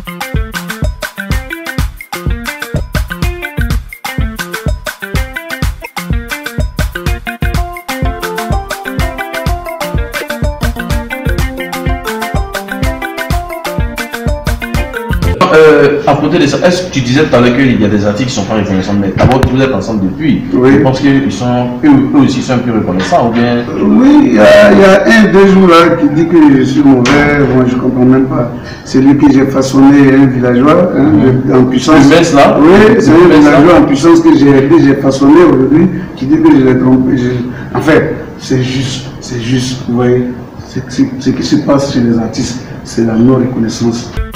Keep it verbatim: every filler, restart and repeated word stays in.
Euh, à côté de ça, est-ce que tu disais tout à l'heure qu'il y a des artistes qui ne sont pas reconnaissants, mais d'abord vous êtes ensemble depuis. Oui. Je pense qu'ils sont, eux, eux aussi sont un peu reconnaissants ou bien. Oui, il y, y a un, deux jours là qui dit que je suis mauvais, moi je ne comprends même pas. C'est lui que j'ai façonné, un villageois, hein, mmh. en puissance. Le Metz, là. Oui, c'est un villageois en puissance que j'ai aidé, j'ai façonné aujourd'hui, qui dit que je l'ai trompé. Je... En fait, c'est juste, c'est juste, vous voyez, ce qui se passe chez les artistes, c'est la non-reconnaissance.